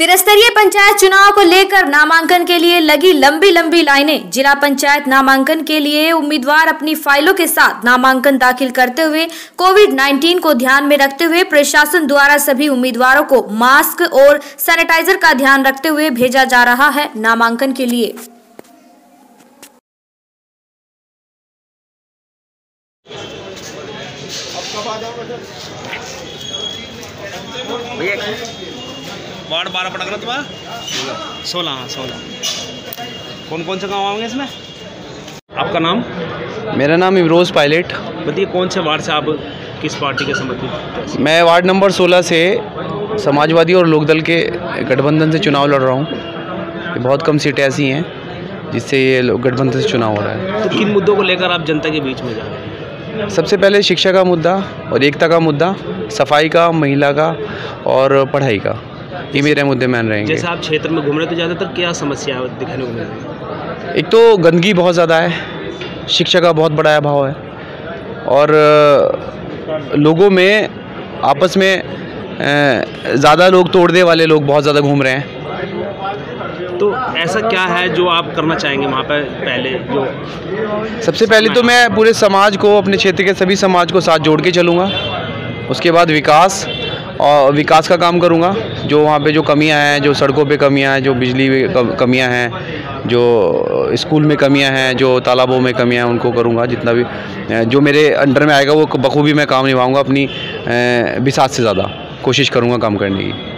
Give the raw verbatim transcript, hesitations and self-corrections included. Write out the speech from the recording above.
त्रिस्तरीय पंचायत चुनाव को लेकर नामांकन के लिए लगी लंबी लंबी लाइनें। जिला पंचायत नामांकन के लिए उम्मीदवार अपनी फाइलों के साथ नामांकन दाखिल करते हुए कोविड उन्नीस को ध्यान में रखते हुए प्रशासन द्वारा सभी उम्मीदवारों को मास्क और सैनिटाइजर का ध्यान रखते हुए भेजा जा रहा है नामांकन के लिए। वार्ड बारह पड़ा कर तुम्हारा सोलह हाँ सोलह कौन कौन से गाँव आएंगे इसमें? आपका नाम? मेरा नाम इमरोज़ पायलट। बताइए कौन से वार्ड से आप किस पार्टी के समर्थित? मैं वार्ड नंबर सोलह से समाजवादी और लोकदल के गठबंधन से चुनाव लड़ रहा हूँ। ये बहुत कम सीटें ऐसी हैं जिससे ये गठबंधन से चुनाव हो रहा है। तो किन मुद्दों को लेकर आप जनता के बीच में जा रहे हैं? सबसे पहले शिक्षा का मुद्दा और एकता का मुद्दा, सफाई का, महिला का और पढ़ाई का, ये मेरे मुद्दे मान रहेंगे। जैसे आप क्षेत्र में घूम रहे तो ज़्यादातर क्या समस्या दिखाने को मिल रही है? एक तो गंदगी बहुत ज़्यादा है, शिक्षा का बहुत बड़ा अभाव है और लोगों में आपस में ज़्यादा लोग तोड़ने वाले लोग बहुत ज़्यादा घूम रहे हैं। तो ऐसा क्या है जो आप करना चाहेंगे वहाँ पर? पहले जो सबसे पहले तो मैं पूरे समाज को, अपने क्षेत्र के सभी समाज को साथ जोड़ के चलूँगा। उसके बाद विकास और विकास का काम करूँगा। जो वहाँ पे जो कमियाँ हैं, जो सड़कों पे कमियाँ हैं, जो बिजली में कमियाँ हैं, जो स्कूल में कमियाँ हैं, जो तालाबों में कमियाँ हैं, उनको करूँगा। जितना भी जो मेरे अंडर में आएगा वो बखूबी मैं काम निभाऊँगा। अपनी बिसात से ज़्यादा कोशिश करूँगा काम करने की।